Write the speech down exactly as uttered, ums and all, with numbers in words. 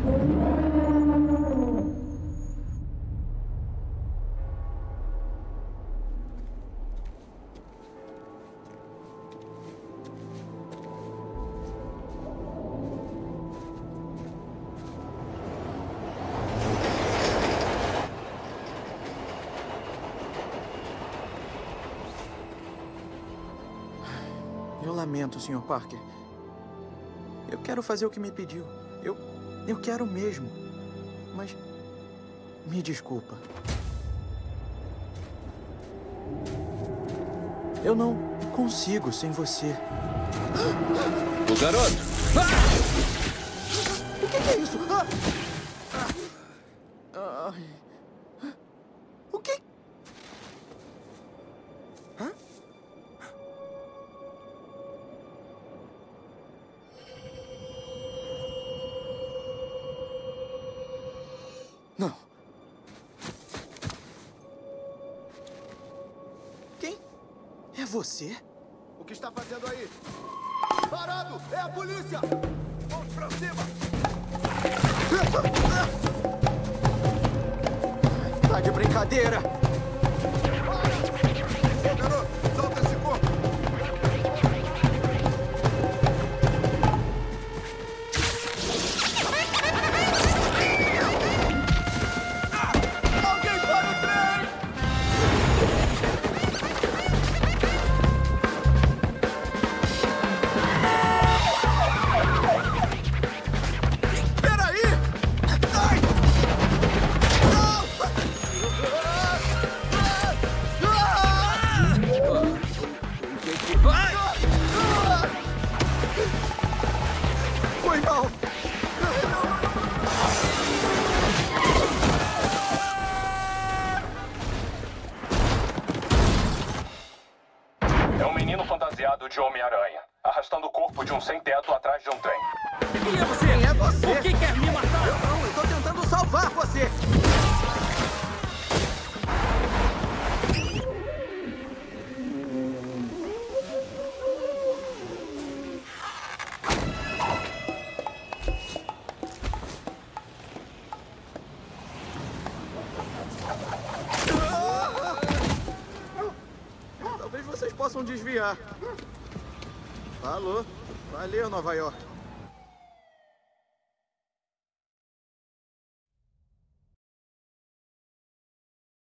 Eu lamento, senhor Parker. Eu quero fazer o que me pediu. Eu... eu quero mesmo. Mas... me desculpa. Eu não consigo sem você. O garoto! Ah! O que, que é isso? Ah! Ah! Ai. O que... Hã? Não. Quem? É você? O que está fazendo aí? Parado! É a polícia! Vamos pra cima! Tá de brincadeira! Para! Garoto, solta esse corpo! Alguém para o trem! Peraí! Ai! Não! Vai! Foi mal! É um menino fantasiado de Homem-Aranha, arrastando o corpo de um sem-teto atrás de um trem. Quem é você? Quem é você? Por que quer me matar? Eu não, eu tô tentando salvar você! Talvez vocês possam desviar. Falou. Valeu, Nova York.